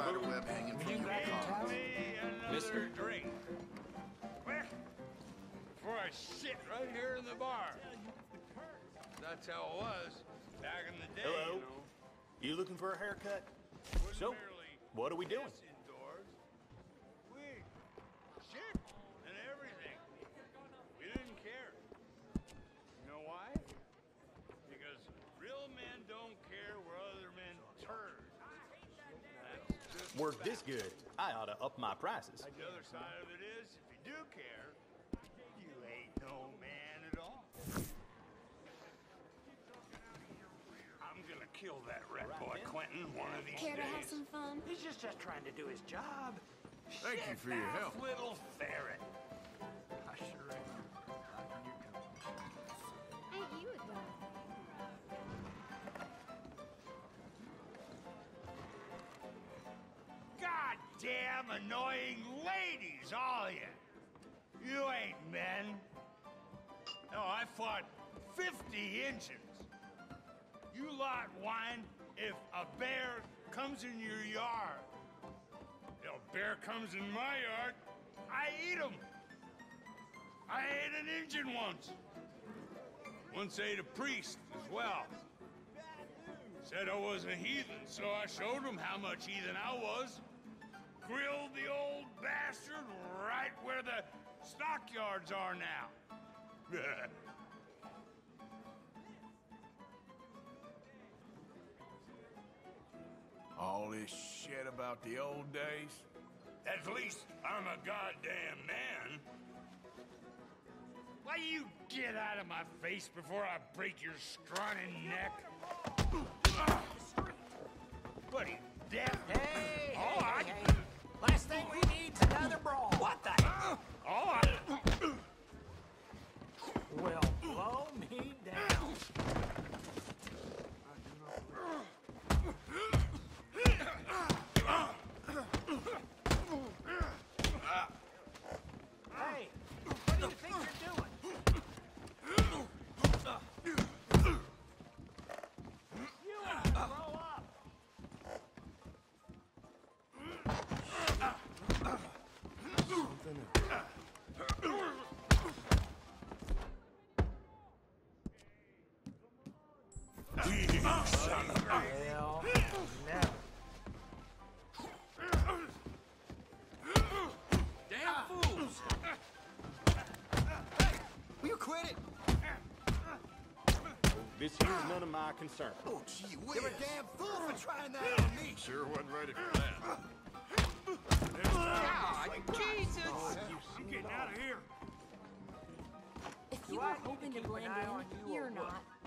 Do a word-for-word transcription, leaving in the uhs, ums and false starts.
spider web hanging from your car. Mister Drink. Quick! Before I shit right here in the bar. That's how it was back in the day. Hello. You know. You looking for a haircut? Wouldn't So, barely what are we doing? piss indoors. We shit and everything. We didn't care. You know why? Because real men don't care where other men turn. That's just Work fact. this good. I ought to up my prices. The other side of it is, if you do care, you ain't no man at all. I'm gonna kill that rat Right, boy Ben. Quentin one of these Care to have days. some fun? He's just, just trying to do his job. Thank you for your Shit-mouth help. little ferret. I sure am. Liking your company. Ain't you a dog? Goddamn annoying ladies, all you. You ain't men. No, I fought fifty inches. You lot whine if a bear comes in your yard. If a bear comes in my yard, I eat him. I ate an Injun once. Once ate a priest as well. Said I was a heathen, so I showed him how much heathen I was. Grilled the old bastard right where the stockyards are now. All this shit about the old days? At least I'm a goddamn man. Why you get out of my face before I break your scrawny neck? What are you, deaf? Hey, Oh, hey, I- hey, hey. Last thing we need's another brawl. What the hell? Oh, I... Well, blow me down. Hey, what do you think you're doing? You have to grow up. Son of a... Hell, never. Damn fools! Will you quit it? This here's none of my concern. Oh, gee whiz. You're a damn fool for trying that on me. Sure wasn't ready for that. God, Jesus! I'm getting out of here. If you Do I were need to hoping to keep an blend eye on in, you or you're what? not.